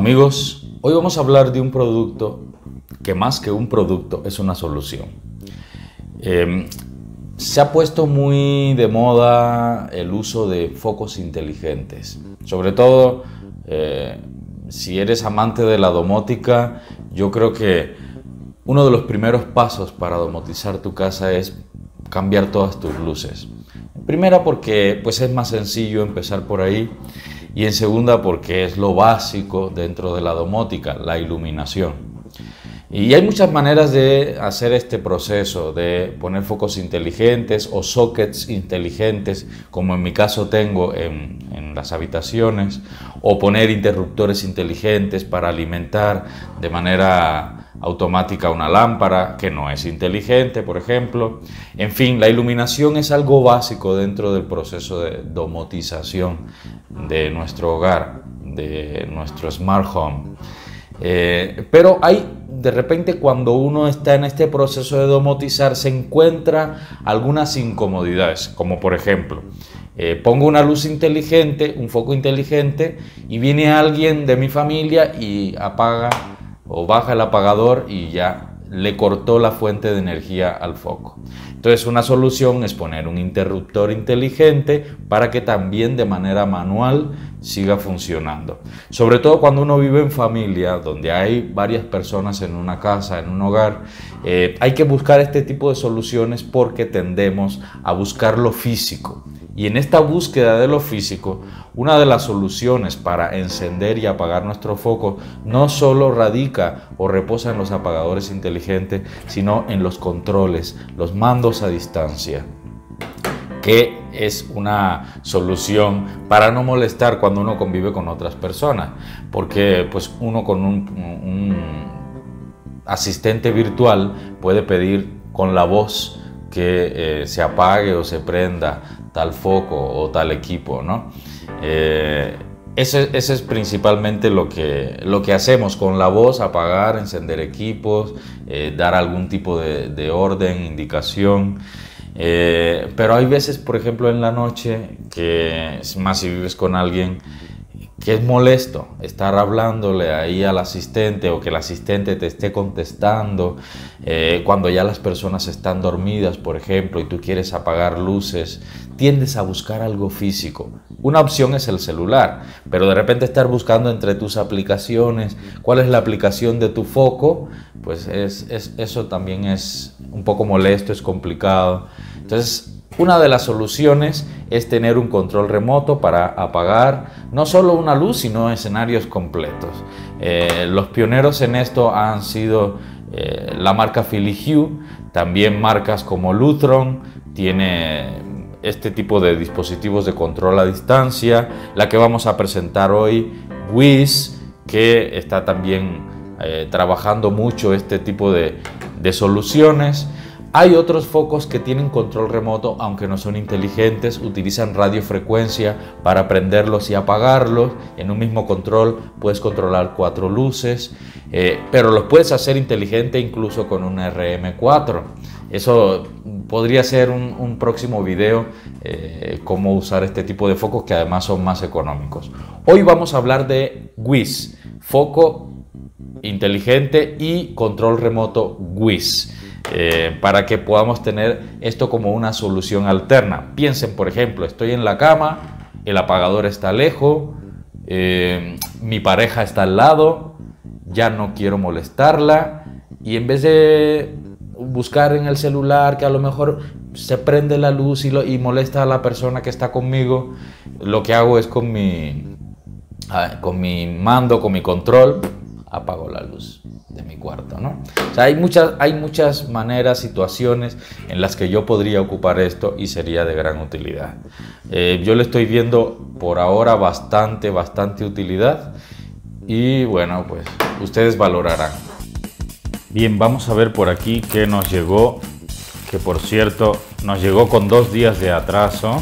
amigos, hoy vamos a hablar de un producto que más que un producto es una solución. Se ha puesto muy de moda el uso de focos inteligentes, sobre todo si eres amante de la domótica. Yo creo que uno de los primeros pasos para domotizar tu casa es cambiar todas tus luces. En primera, porque pues es más sencillo empezar por ahí, y en segunda, porque es lo básico dentro de la domótica, la iluminación. Y hay muchas maneras de hacer este proceso, de poner focos inteligentes o sockets inteligentes, como en mi caso tengo en las habitaciones, o poner interruptores inteligentes para alimentar de manera automática una lámpara que no es inteligente, por ejemplo. En fin, la iluminación es algo básico dentro del proceso de domotización de nuestro hogar, de nuestro smart home. Pero de repente, cuando uno está en este proceso de domotizar, se encuentra algunas incomodidades, como por ejemplo, pongo una luz inteligente, un foco inteligente, y viene alguien de mi familia y apaga o baja el apagador y ya le cortó la fuente de energía al foco. Entonces, una solución es poner un interruptor inteligente para que también de manera manual siga funcionando. Sobre todo cuando uno vive en familia, donde hay varias personas en una casa, en un hogar, hay que buscar este tipo de soluciones porque tendemos a buscar lo físico. Y en esta búsqueda de lo físico, una de las soluciones para encender y apagar nuestro foco no solo radica o reposa en los apagadores inteligentes, sino en los controles, los mandos a distancia, que es una solución para no molestar cuando uno convive con otras personas, porque pues uno con un asistente virtual puede pedir con la voz que se apague o se prenda tal foco o tal equipo, ¿no? Ese es principalmente lo que hacemos con la voz: apagar, encender equipos, dar algún tipo de orden, indicación. Pero hay veces, por ejemplo, en la noche, que es más si vives con alguien, que es molesto estar hablándole ahí al asistente, o que el asistente te esté contestando cuando ya las personas están dormidas, por ejemplo, y tú quieres apagar luces. Tiendes a buscar algo físico. Una opción es el celular, pero de repente estar buscando entre tus aplicaciones cuál es la aplicación de tu foco, pues eso también es un poco molesto, es complicado. Entonces, una de las soluciones es tener un control remoto para apagar no solo una luz, sino escenarios completos. Los pioneros en esto han sido la marca Philips Hue, también marcas como Lutron tiene este tipo de dispositivos de control a distancia. La que vamos a presentar hoy, WiZ, que está también trabajando mucho este tipo de soluciones. Hay otros focos que tienen control remoto, aunque no son inteligentes, utilizan radiofrecuencia para prenderlos y apagarlos. En un mismo control puedes controlar 4 luces, pero los puedes hacer inteligente incluso con un RM4. Eso podría ser un próximo video, cómo usar este tipo de focos, que además son más económicos. Hoy vamos a hablar de WiZ, foco inteligente y control remoto WiZ. Para que podamos tener esto como una solución alterna. Piensen, por ejemplo, estoy en la cama, el apagador está lejos, mi pareja está al lado, ya no quiero molestarla, y en vez de buscar en el celular que a lo mejor se prende la luz y molesta a la persona que está conmigo, lo que hago es con mi mando, con mi control, apago la luz de mi cuarto, ¿no? O sea, hay muchas maneras, situaciones en las que yo podría ocupar esto y sería de gran utilidad. Yo le estoy viendo por ahora bastante utilidad, y bueno, pues ustedes valorarán. Bien, vamos a ver por aquí qué nos llegó, que por cierto nos llegó con 2 días de atraso.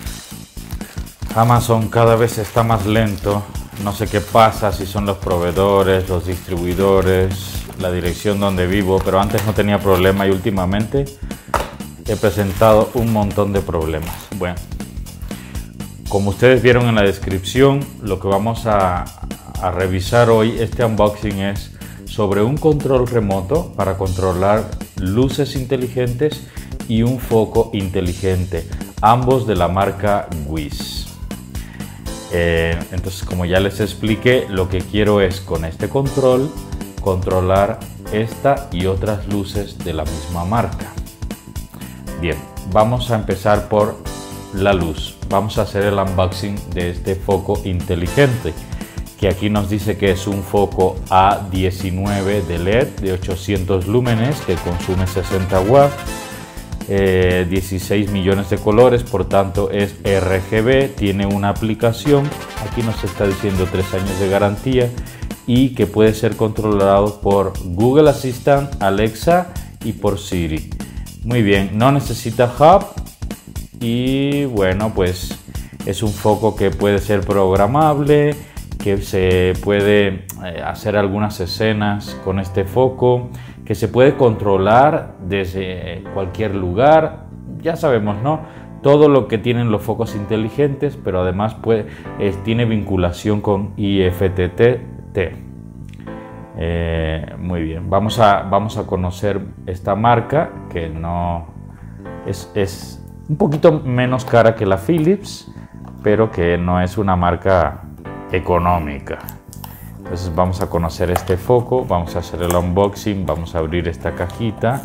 Amazon cada vez está más lento. No sé qué pasa, si son los proveedores, los distribuidores, la dirección donde vivo, pero antes no tenía problema y últimamente he presentado un montón de problemas. Bueno, como ustedes vieron en la descripción, lo que vamos a a revisar hoy, este unboxing es sobre un control remoto para controlar luces inteligentes y un foco inteligente, ambos de la marca WiZ. Entonces, como ya les expliqué, lo que quiero es con este control controlar esta y otras luces de la misma marca. Bien, vamos a empezar por la luz. Vamos a hacer el unboxing de este foco inteligente, que aquí nos dice que es un foco A19 de LED de 800 lúmenes que consume 60 watts, 16 millones de colores, por tanto es RGB, tiene una aplicación, aquí nos está diciendo 3 años de garantía y que puede ser controlado por Google Assistant, Alexa y por Siri. Muy bien, no necesita hub y bueno, pues es un foco que puede ser programable, que se puede hacer algunas escenas con este foco, que se puede controlar desde cualquier lugar. Ya sabemos, ¿no? Todo lo que tienen los focos inteligentes, pero además tiene vinculación con IFTTT. Muy bien, vamos a conocer esta marca, que no es un poquito menos cara que la Philips, pero que no es una marca económica. Entonces vamos a conocer este foco, vamos a hacer el unboxing, vamos a abrir esta cajita.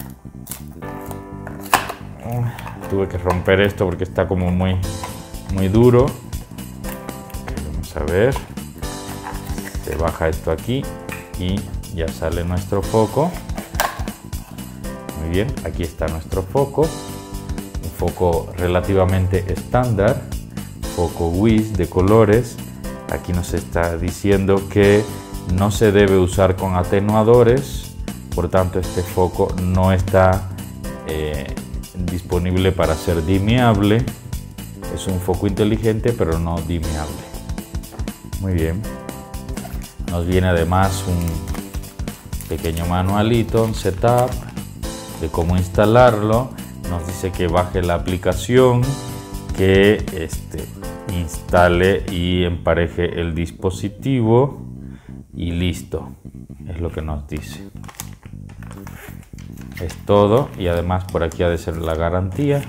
Tuve que romper esto porque está como muy duro. Vamos a ver, se baja esto aquí y ya sale nuestro foco. Muy bien, aquí está nuestro foco, un foco relativamente estándar, foco WiZ de colores. Aquí nos está diciendo que no se debe usar con atenuadores, por tanto este foco no está disponible para ser dimeable. Es un foco inteligente pero no dimeable. Muy bien, nos viene además un pequeño manualito, un setup de cómo instalarlo. Nos dice que baje la aplicación, que instale y empareje el dispositivo y listo, es lo que nos dice. Es todo, y además por aquí ha de ser la garantía,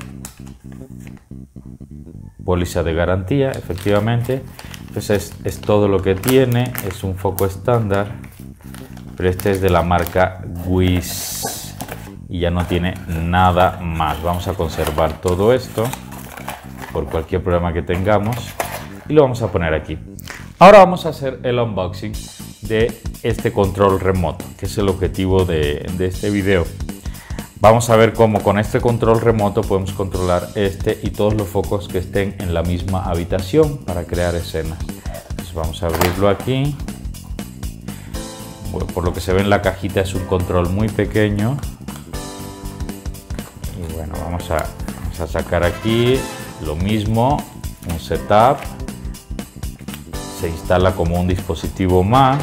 póliza de garantía, efectivamente. Entonces es todo lo que tiene, es un foco estándar, pero este es de la marca WiZ y ya no tiene nada más. Vamos a conservar todo esto por cualquier problema que tengamos y lo vamos a poner aquí. Ahora vamos a hacer el unboxing de este control remoto, que es el objetivo de este video. Vamos a ver cómo con este control remoto podemos controlar este y todos los focos que estén en la misma habitación para crear escenas. Entonces vamos a abrirlo aquí. Bueno, por lo que se ve en la cajita es un control muy pequeño. Y bueno, vamos a sacar aquí lo mismo, un setup, se instala como un dispositivo más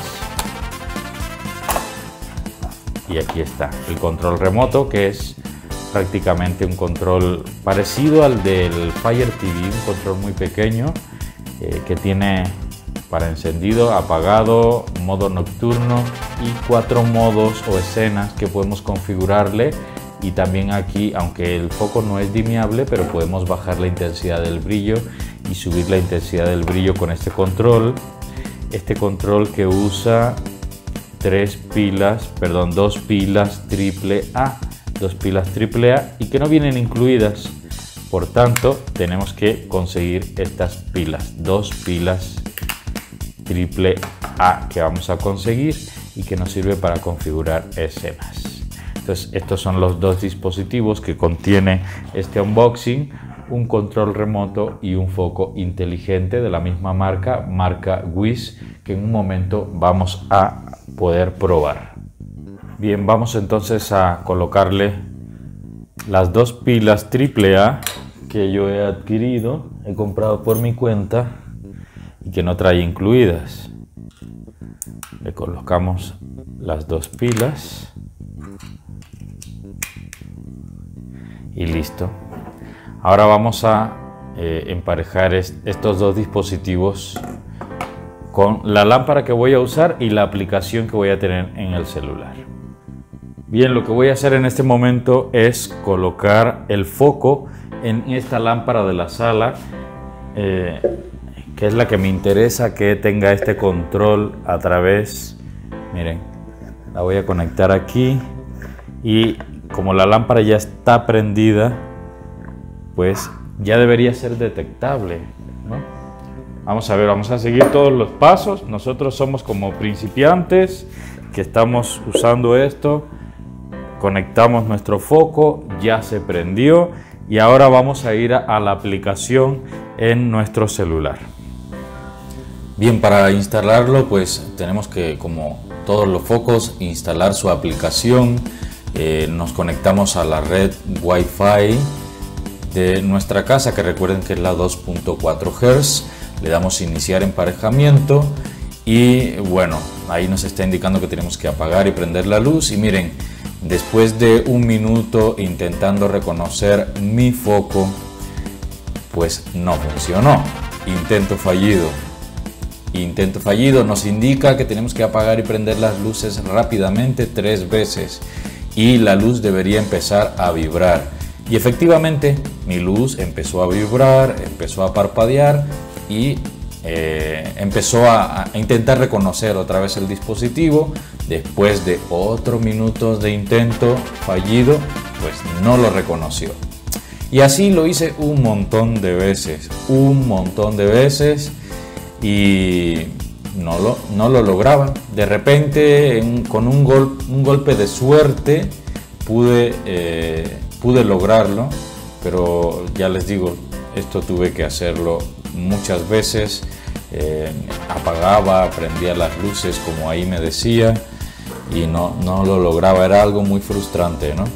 y aquí está el control remoto, que es prácticamente un control parecido al del Fire TV, un control muy pequeño que tiene para encendido, apagado, modo nocturno y 4 modos o escenas que podemos configurarle. Y también aquí, aunque el foco no es dimeable, pero podemos bajar la intensidad del brillo y subir la intensidad del brillo con este control. Este control que usa dos pilas AAA y que no vienen incluidas. Por tanto, tenemos que conseguir estas pilas, 2 pilas AAA que vamos a conseguir y que nos sirve para configurar escenas. Entonces, estos son los 2 dispositivos que contiene este unboxing, un control remoto y un foco inteligente de la misma marca WiZ, que en un momento vamos a poder probar. Bien, vamos entonces a colocarle las 2 pilas AAA que yo he adquirido, he comprado por mi cuenta y que no trae incluidas. Le colocamos las 2 pilas y listo. Ahora vamos a emparejar estos 2 dispositivos con la lámpara que voy a usar y la aplicación que voy a tener en el celular. Bien, lo que voy a hacer en este momento es colocar el foco en esta lámpara de la sala, que es la que me interesa que tenga este control a través. Miren, la voy a conectar aquí y como la lámpara ya está prendida, pues ya debería ser detectable, ¿no? Vamos a ver, vamos a seguir todos los pasos. Nosotros somos como principiantes que estamos usando esto. Conectamos nuestro foco, ya se prendió y ahora vamos a ir a la aplicación en nuestro celular. Bien, para instalarlo pues tenemos que, como todos los focos, instalar su aplicación. Nos conectamos a la red Wi-Fi de nuestra casa, que recuerden que es la 2.4 Hz. Le damos iniciar emparejamiento y bueno, ahí nos está indicando que tenemos que apagar y prender la luz. Y miren, después de un minuto intentando reconocer mi foco, pues no funcionó. Intento fallido. Intento fallido nos indica que tenemos que apagar y prender las luces rápidamente 3 veces y la luz debería empezar a vibrar. Y efectivamente mi luz empezó a vibrar, empezó a parpadear y empezó a intentar reconocer otra vez el dispositivo. Después de otros minutos de intento fallido, pues no lo reconoció. Y así lo hice un montón de veces y no lo lograba. De repente, con un golpe de suerte, pude lograrlo, pero ya les digo, esto tuve que hacerlo muchas veces. Apagaba, prendía las luces como ahí me decía y no lo lograba. Era algo muy frustrante, ¿no?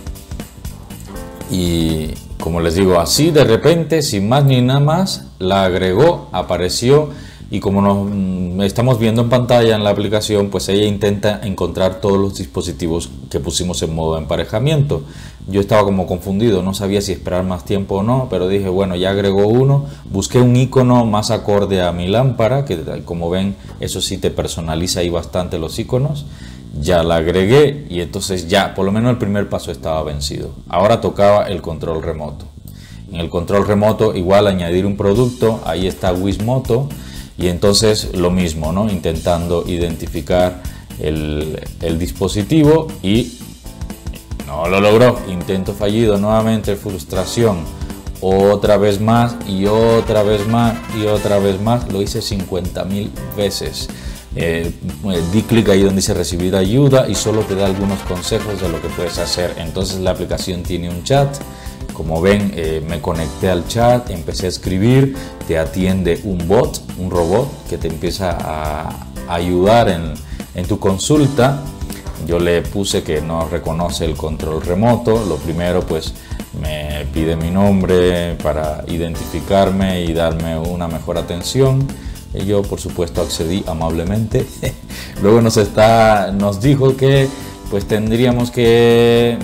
Y como les digo, así de repente, sin más ni nada más, la agregó, apareció. Y como nos estamos viendo en pantalla en la aplicación, pues ella intenta encontrar todos los dispositivos que pusimos en modo emparejamiento. Yo estaba como confundido, no sabía si esperar más tiempo o no, pero dije, bueno, ya agregó uno. Busqué un icono más acorde a mi lámpara, que como ven, eso sí te personaliza ahí bastante los iconos. Ya la agregué y entonces ya, por lo menos el primer paso estaba vencido. Ahora tocaba el control remoto. En el control remoto igual añadir un producto, ahí está Wismoto. Y entonces lo mismo, ¿no? Intentando identificar el dispositivo y no lo logró. Intento fallido, nuevamente frustración. Otra vez más y otra vez más y otra vez más. Lo hice 50.000 veces. Di clic ahí donde dice recibir ayuda y solo te da algunos consejos de lo que puedes hacer. Entonces la aplicación tiene un chat. Como ven, me conecté al chat, empecé a escribir, te atiende un bot, un robot que te empieza a ayudar en tu consulta. Yo le puse que no reconoce el control remoto. Lo primero, pues me pide mi nombre para identificarme y darme una mejor atención. Y yo, por supuesto, accedí amablemente. Luego nos dijo que pues tendríamos que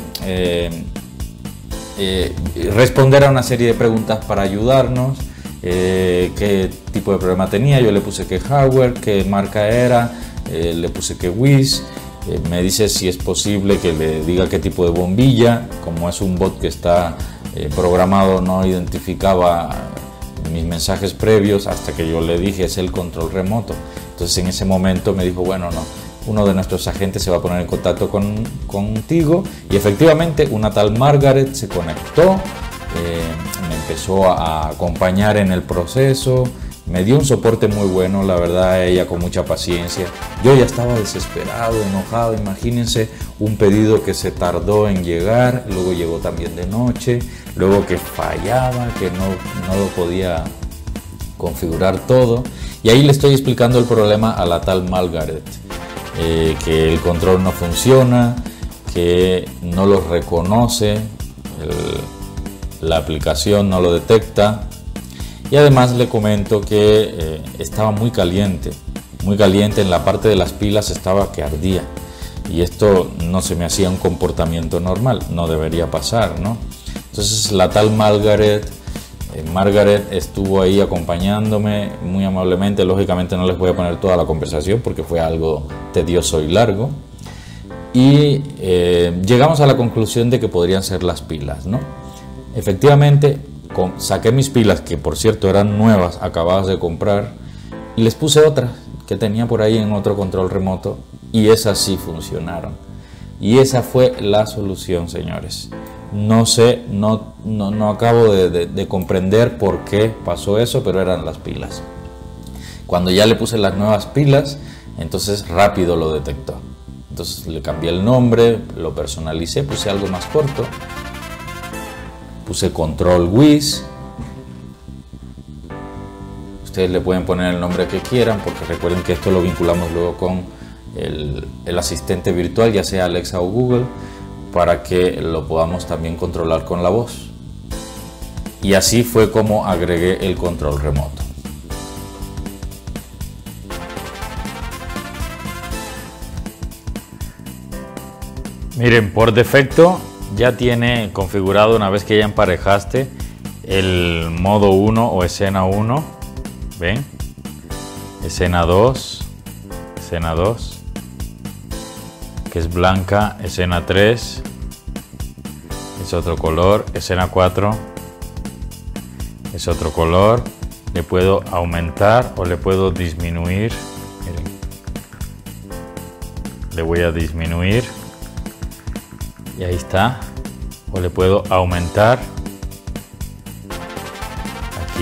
responder a una serie de preguntas para ayudarnos, qué tipo de problema tenía. Yo le puse qué hardware, qué marca era, le puse que WIS, me dice si es posible que le diga qué tipo de bombilla. Como es un bot que está programado, no identificaba mis mensajes previos hasta que yo le dije es el control remoto. Entonces en ese momento me dijo, bueno, no, uno de nuestros agentes se va a poner en contacto contigo. Y efectivamente una tal Margaret se conectó, me empezó a acompañar en el proceso, me dio un soporte muy bueno, la verdad, ella con mucha paciencia. Yo ya estaba desesperado, enojado. Imagínense un pedido que se tardó en llegar, luego llegó también de noche, luego que fallaba, que no lo podía configurar todo. Y ahí le estoy explicando el problema a la tal Margaret. Que el control no funciona, que no lo reconoce, la aplicación no lo detecta. Y además le comento que estaba muy caliente en la parte de las pilas, estaba que ardía. Y esto no se me hacía un comportamiento normal, no debería pasar, ¿no? Entonces la tal Margaret Margaret estuvo ahí acompañándome muy amablemente. Lógicamente no les voy a poner toda la conversación porque fue algo tedioso y largo. Y llegamos a la conclusión de que podrían ser las pilas, ¿no? Efectivamente, saqué mis pilas, que por cierto eran nuevas, acabadas de comprar, y les puse otras que tenía por ahí en otro control remoto, y esas sí funcionaron. Y esa fue la solución, señores. No sé, no acabo de comprender por qué pasó eso, pero eran las pilas. Cuando ya le puse las nuevas pilas, entonces rápido lo detectó. Entonces le cambié el nombre, lo personalicé, puse algo más corto, puse Control Wiz. Ustedes le pueden poner el nombre que quieran, porque recuerden que esto lo vinculamos luego con el asistente virtual, ya sea Alexa o Google, para que lo podamos también controlar con la voz. Y así fue como agregué el control remoto. Miren, por defecto ya tiene configurado, una vez que ya emparejaste, el modo 1 o escena 1. ¿Ven? Escena 2, que es blanca. Escena 3 es otro color. Escena 4 es otro color. Le puedo aumentar o le puedo disminuir. Miren. Le voy a disminuir. Y ahí está. O le puedo aumentar. Aquí.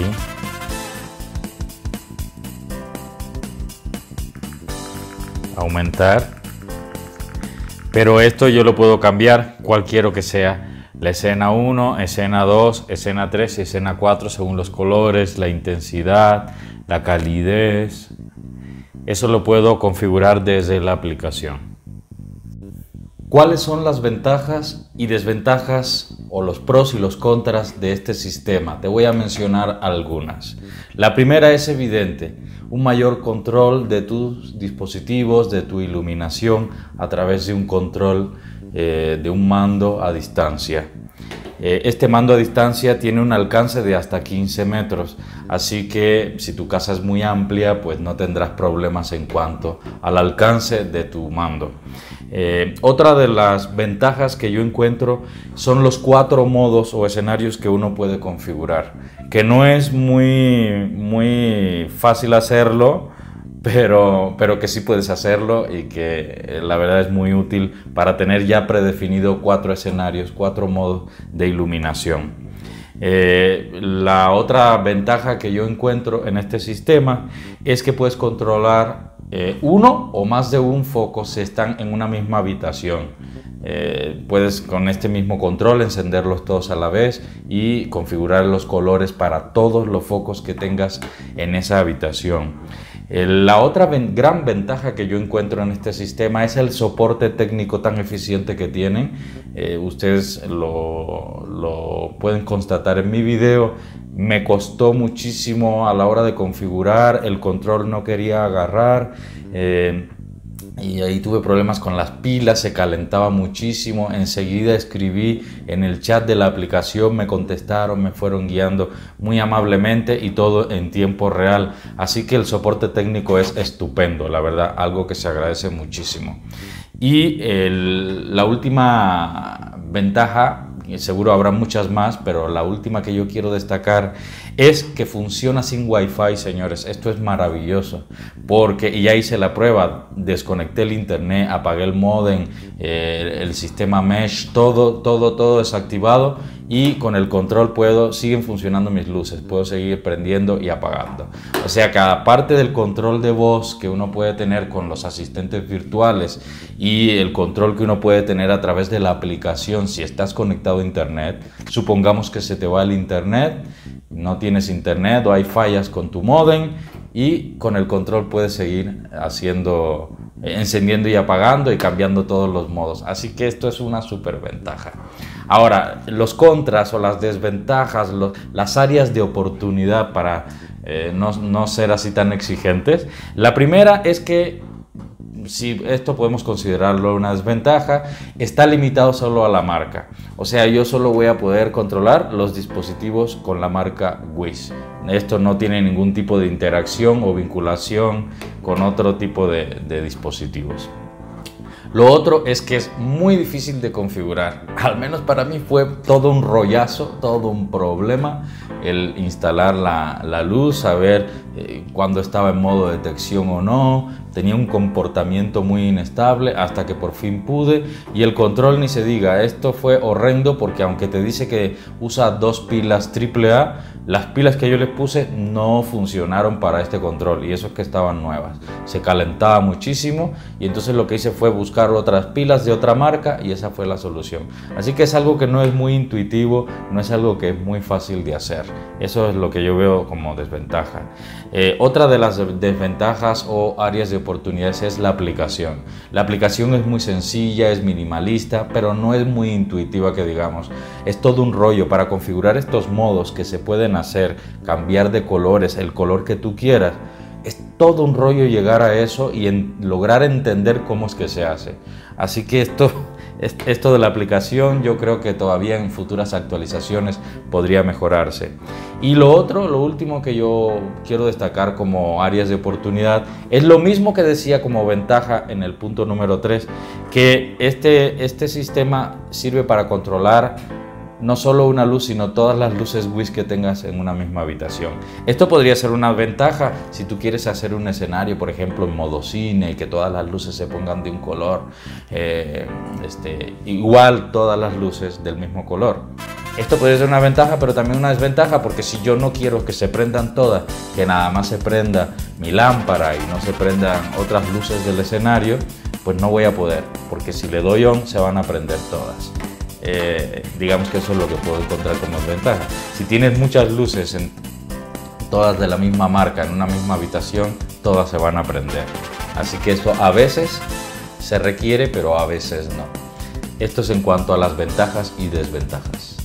Aumentar. Pero esto yo lo puedo cambiar cual quiero que sea. La escena 1, escena 2, escena 3 y escena 4 según los colores, la intensidad, la calidez. Eso lo puedo configurar desde la aplicación. ¿Cuáles son las ventajas y desventajas o los pros y los contras de este sistema? Te voy a mencionar algunas. La primera es evidente, un mayor control de tus dispositivos, de tu iluminación a través de un control de un mando a distancia. Este mando a distancia tiene un alcance de hasta 15 metros, así que si tu casa es muy amplia, pues no tendrás problemas en cuanto al alcance de tu mando. Otra de las ventajas que yo encuentro son los 4 modos o escenarios que uno puede configurar, que no es muy fácil hacerlo, pero que sí puedes hacerlo y que la verdad es muy útil para tener ya predefinido 4 escenarios, 4 modos de iluminación. La otra ventaja que yo encuentro en este sistema es que puedes controlar uno o más de un foco si están en una misma habitación. Puedes con este mismo control encenderlos todos a la vez y configurar los colores para todos los focos que tengas en esa habitación. La otra gran ventaja que yo encuentro en este sistema es el soporte técnico tan eficiente que tienen. Ustedes lo pueden constatar en mi video. Me costó muchísimo a la hora de configurar, el control no quería agarrar. Y ahí tuve problemas con las pilas, se calentaba muchísimo. Enseguida escribí en el chat de la aplicación, me contestaron, me fueron guiando muy amablemente y todo en tiempo real. Así que el soporte técnico es estupendo, la verdad, algo que se agradece muchísimo. Y la última ventaja, y seguro habrá muchas más, pero la última que yo quiero destacar es que funciona sin Wi-Fi, señores. Esto es maravilloso, porque ya hice la prueba, desconecté el internet, apagué el módem, el sistema mesh, todo desactivado, y con el control siguen funcionando mis luces, puedo seguir prendiendo y apagando. O sea que aparte del control de voz que uno puede tener con los asistentes virtuales y el control que uno puede tener a través de la aplicación si estás conectado a internet, supongamos que se te va el internet, no tienes internet o hay fallas con tu módem, y con el control puedes seguir encendiendo y apagando y cambiando todos los modos. Así que esto es una súper ventaja. Ahora, los contras o las desventajas, las áreas de oportunidad para no ser así tan exigentes. La primera es que si esto podemos considerarlo una desventaja, está limitado solo a la marca. O sea, yo solo voy a poder controlar los dispositivos con la marca Wish. Esto no tiene ningún tipo de interacción o vinculación con otro tipo de dispositivos. Lo otro es que es muy difícil de configurar. Al menos para mí fue todo un rollazo, todo un problema el instalar la luz, saber cuándo estaba en modo detección o no. Tenía un comportamiento muy inestable hasta que por fin pude, y el control ni se diga. Esto fue horrendo porque aunque te dice que usa 2 pilas AAA, las pilas que yo les puse no funcionaron para este control, y eso es que estaban nuevas. Se calentaba muchísimo y entonces lo que hice fue buscar otras pilas de otra marca y esa fue la solución. Así que es algo que no es muy intuitivo, no es algo que es muy fácil de hacer. Eso es lo que yo veo como desventaja. Otra de las desventajas o áreas de oportunidades es la aplicación. La aplicación es muy sencilla, es minimalista, pero no es muy intuitiva que digamos. Es todo un rollo para configurar estos modos que se pueden hacer, cambiar de colores, el color que tú quieras. Es todo un rollo llegar a eso y lograr entender cómo es que se hace. Así que esto de la aplicación yo creo que todavía en futuras actualizaciones podría mejorarse. Y lo último que yo quiero destacar como áreas de oportunidad es lo mismo que decía como ventaja en el punto número 3, que este sistema sirve para controlar no solo una luz, sino todas las luces Wish que tengas en una misma habitación. Esto podría ser una ventaja si tú quieres hacer un escenario, por ejemplo, en modo cine, y que todas las luces se pongan de un color, igual todas las luces del mismo color. Esto podría ser una ventaja, pero también una desventaja, porque si yo no quiero que se prendan todas, que nada más se prenda mi lámpara y no se prendan otras luces del escenario, pues no voy a poder, porque si le doy on se van a prender todas. Digamos que eso es lo que puedo encontrar como desventaja. Si tienes muchas luces todas de la misma marca en una misma habitación, todas se van a prender. Así que eso a veces se requiere, pero a veces no. Esto es en cuanto a las ventajas y desventajas.